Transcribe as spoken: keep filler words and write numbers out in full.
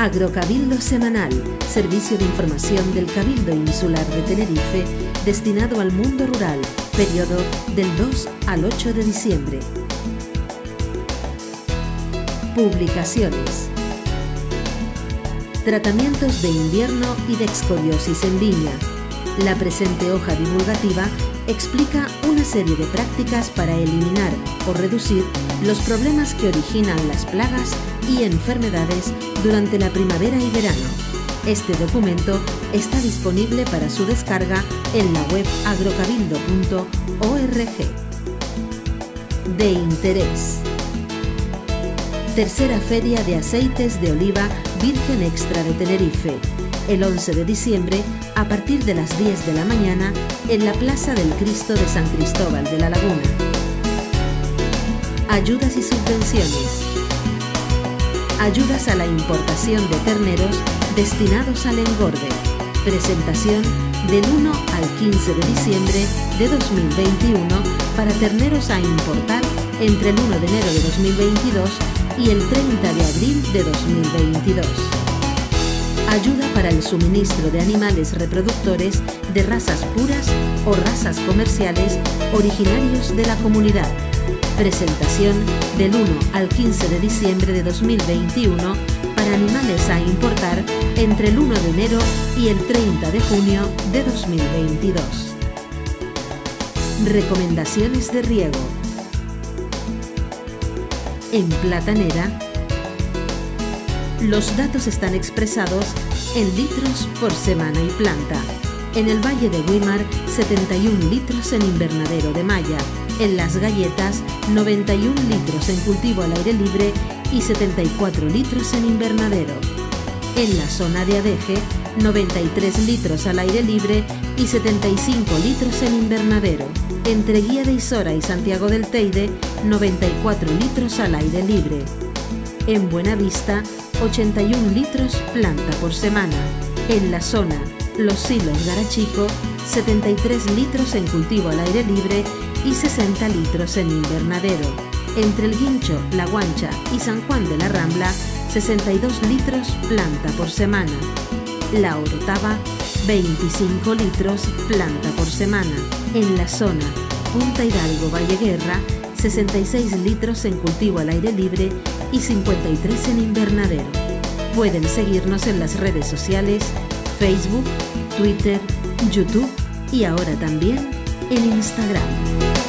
Agrocabildo Semanal, servicio de información del Cabildo Insular de Tenerife, destinado al mundo rural, periodo del dos al ocho de diciembre. Publicaciones. Tratamientos de invierno y de escoliosis en viña. La presente hoja divulgativa explica una serie de prácticas para eliminar o reducir los problemas que originan las plagas y enfermedades durante la primavera y verano. Este documento está disponible para su descarga en la web agrocabildo punto org. De interés. Tercera Feria de Aceites de Oliva Virgen Extra de Tenerife, el once de diciembre a partir de las diez de la mañana en la Plaza del Cristo de San Cristóbal de la Laguna. Ayudas y subvenciones. Ayudas a la importación de terneros destinados al engorde. Presentación del uno al quince de diciembre de dos mil veintiuno para terneros a importar entre el uno de enero de dos mil veintidós y el treinta de abril de dos mil veintidós. Ayuda para el suministro de animales reproductores de razas puras o razas comerciales originarios de la comunidad. Presentación del uno al quince de diciembre de dos mil veintiuno para animales a importar entre el uno de enero y el treinta de junio de dos mil veintidós. Recomendaciones de riego. En Platanera, los datos están expresados en litros por semana y planta. En el Valle de Güímar, setenta y un litros en invernadero de malla. En Las Galletas, noventa y un litros en cultivo al aire libre y setenta y cuatro litros en invernadero. En la zona de Adeje, noventa y tres litros al aire libre y setenta y cinco litros en invernadero. Entre Guía de Isora y Santiago del Teide, noventa y cuatro litros al aire libre. En Buenavista, ochenta y un litros planta por semana. En la zona Los Silos Garachico, setenta y tres litros en cultivo al aire libre y sesenta litros en invernadero. Entre el Guincho, La Guancha y San Juan de la Rambla, sesenta y dos litros planta por semana. La Orotava, veinticinco litros planta por semana. En la zona Punta Hidalgo Valleguerra, sesenta y seis litros en cultivo al aire libre y cincuenta y tres en invernadero. Pueden seguirnos en las redes sociales, Facebook, Twitter, YouTube y ahora también en Instagram.